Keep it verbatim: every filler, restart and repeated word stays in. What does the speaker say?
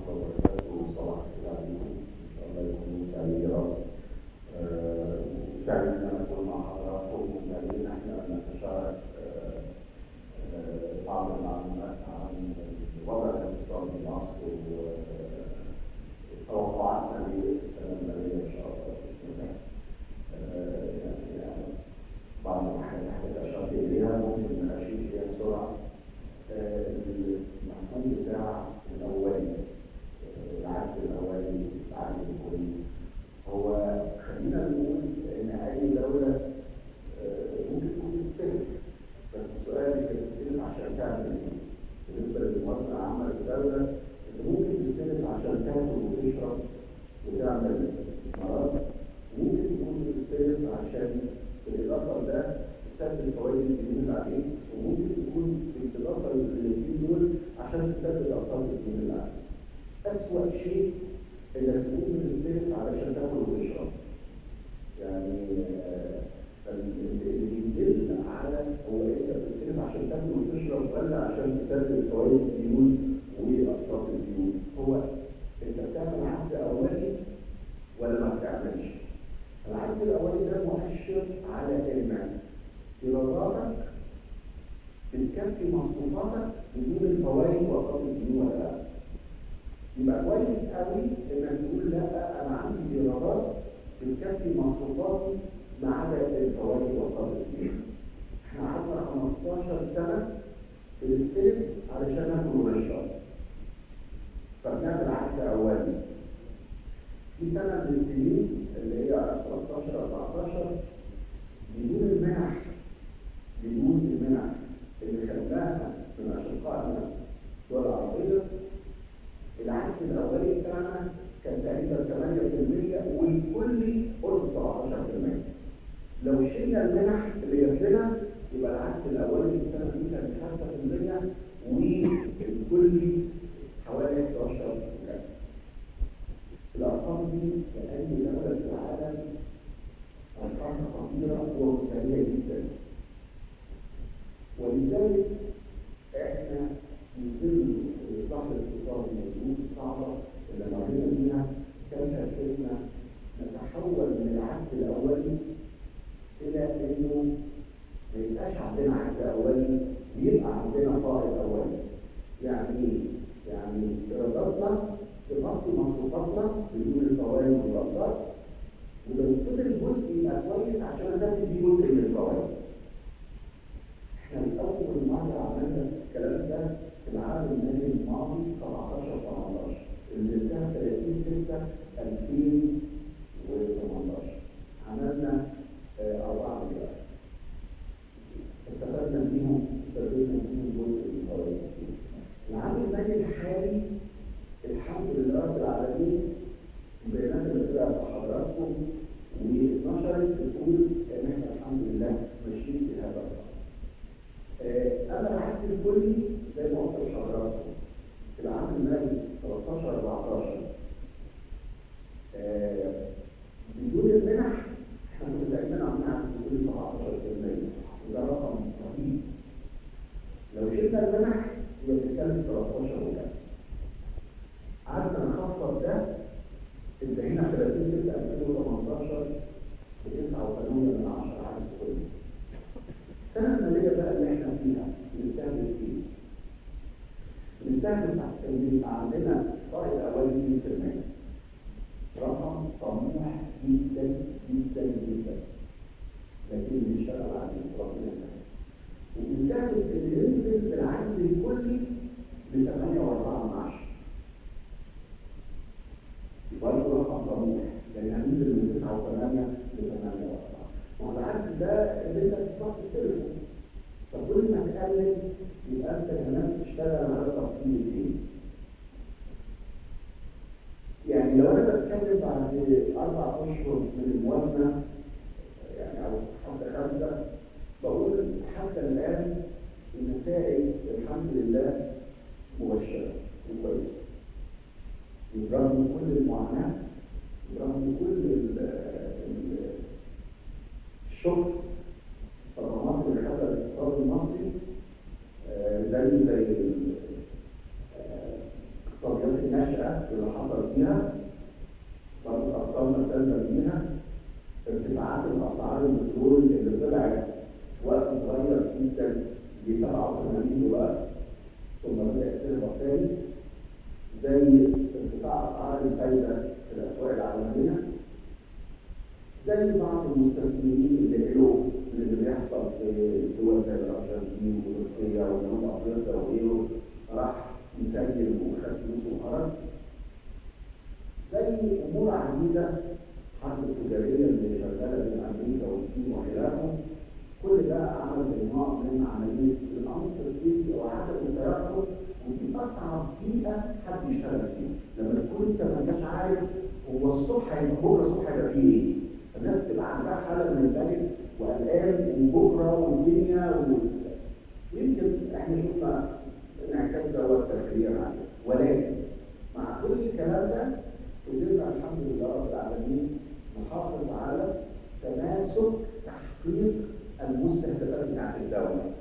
ورحمة الله وبركاته، وصباح الخير عليكم. إن شاء الله يكون سعيد يا رب. سعيد إن أنا أكون مع حضراتكم وسعيد إن إحنا نتشارك بعض المعلومات عن الوضع الاقتصادي في مصر وتوقعاتنا للسنة المالية إن شاء الله بإذن الله. يعني بعض الحاجات اللي أشرت إليها ممكن أشير فيها بسرعة. المفهوم بتاع الأولي، العقد الأولي، العقد الكلي، هو خلينا نقول إن أي دولة ممكن تكون تستلف، بس السؤال هي تستلف عشان تعمل إيه؟ بالنسبة للمواطن العامة للدولة، أنت ممكن تستلف عشان تاكل وتشرب وتعمل استثمارات، وممكن تكون تستلف عشان بالإضافة لده تستثمر فوائد الديون اللي عليك، وممكن تكون بالإضافة للديون دول عشان تستثمر أقساط الديون اللي عليك. أسوأ شيء إنك تكون بتستلف علشان تاكل وتشرب. يعني اللي يدل على هو أنت بتستلف عشان تاكل وتشرب ولا عشان تستثمر فوائد الديون وأقساط الديون. هو أنت بتعمل عقد أولي ولا ما بتعملش؟ العقد الأولي ده مؤشر على إنك إيراداتك بتكفي مصروفاتك بدون الفوائد وأقساط الديون ولا لا. يبقى كويس قوي إنك تقول لا أنا عندي إيرادات بتكفي مصروفاتي ما عدا الفوائد وأقساط الديون. إحنا قعدنا خمستاشر سنة بنستلف علشان ناكل ونشرب. فبنعمل عقد أولي. في سنة من السنين اللي هي تلتاشر أربعتاشر بدون المنح بدون المنح اللي خدناها من أشقائنا الدول العربية، العقد الأولي بتاعنا كان تقريبا ثمانية بالمية والكلي قرب سبعتاشر بالمية. لو شلنا المنح اللي جات لنا يبقى العقد الأولي في السنة دي كان خمسة بالمية والكلي حوالي احداشر بالمية. الأرقام دي في أي دولة في العالم أرقام خطيرة ومثالية جدا. ولذلك إحنا من ضمن الإصلاح الاقتصادي والظروف الصعبة اللي مرينا بيها كان تركيزنا نتحول من العقد الأولي إلى إنه ما يبقاش عندنا عقد أولي ويبقى عندنا فائض أولي. يعني إيه؟ يعني إيراداتنا تغطي مصروفاتنا بدون الفوائد والأقساط، وبنفضل الجزء يبقى كويس عشان أسدد بيه جزء من الفوائد. احنا أول مرة عملنا الكلام ده في العام المالي الماضي سبعتاشر تمنتاشر اللي انتهى ثلاثين ستة ألفين وتمنتاشر. عملنا أربعة مليار. استفدنا بيهم استفدنا بيهم جزء من الفوائد. العام المالي الحالي الحمد لله رب العالمين البيانات اللي طلعت لحضراتكم واتنشرت بتقول ان احنا الحمد لله ماشيين في هذا الخط. اما العقد الكلي زي ما قلت لحضراتكم في العام المالي تلتاشر أربعتاشر بدون المنح احنا كنا تقريبا عاملين عقد كلي سبعتاشر بالمية وده رقم رهيب. لو شلنا المنح يبقى بنتكلم تلتاشر وكذا. قعدنا نخفض ده انتهينا ثلاثين ستة ألفين وتمنتاشر ب تسعة وثمانية من عشرة عدد كلي. السنة المالية بقى اللي احنا فيها بنستهدف ايه؟ بنستهدف ان يبقى عندنا فائض اولي مية بالمية. رقم طموح جدا جدا جدا. لكن بنشتغل عليه ربنا يسهل. وبنستهدف ان ينزل العجز الكلي ل ثمانية وأربعة من عشرة. برضه رقم طموح، يعني هننزل من تسعة وثمانية ل ثمانية وأربعة. ما هو العكس ده اللي انت بتروح تستلمه. فكل ما تقلل يبقى انت كمان تشتغل على تفصيل ايه؟ يعني لو انا بتكلم بعد اربع اشهر من الموازنه يعني او حتى خمسه بقول حتى الان النتائج الحمد لله مبشره وكويسه. برغم كل المعاناة، برغم كل الشخص الصدمات اللي خدها الاقتصاد المصري زي زي الاقتصاديات الناشئة بيها، برضه تأثرنا سلبا بيها. ارتفاعات الأسعار البترول اللي طلعت في وقت صغير جدا ب سبعة وثمانين دولار ثم بدأت تهبط تاني، زي ارتفاع أسعار الفايدة في الأسواق العالمية، زي بعض المستثمرين اللي قالوا من اللي بيحصل في دول زي الأرجنتين وتركيا وجنوب أفريقيا وغيره، راح يسجل وخد فلوس وخرج. زي أمور عديدة، الحرب التجارية اللي شغالة بين أمريكا والصين وخلافهم، كل ده عمل نوع من عملية الأمر التركيزي أو عدم التيقظ، ودي أصعب بيئة حد يشتغل فيها، لما تكون أنت ما انتش عارف هو الصبح هيبقى بكرة الصبح هيبقى فيه إيه؟ الناس تبقى عندها حالة من القلق وقلقان وبكرة والدنيا و... يمكن إحنا شفنا انعكاس دوت تأثير عليه، ولكن مع كل الكلام ده قدرنا الحمد لله رب العالمين نحافظ على تماسك تحقيق المستهدفات بتاعت الدولة.